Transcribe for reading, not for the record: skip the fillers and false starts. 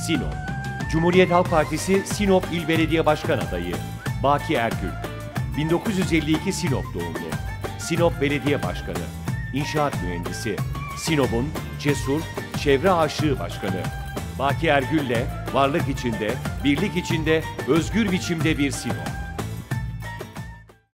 Sinop. Cumhuriyet Halk Partisi Sinop İl Belediye Başkan Adayı Baki Ergül. 1952 Sinop doğumlu. Sinop Belediye Başkanı. İnşaat mühendisi. Sinop'un cesur, çevre aşığı başkanı. Baki Ergül'le varlık içinde, birlik içinde, özgür biçimde bir Sinop.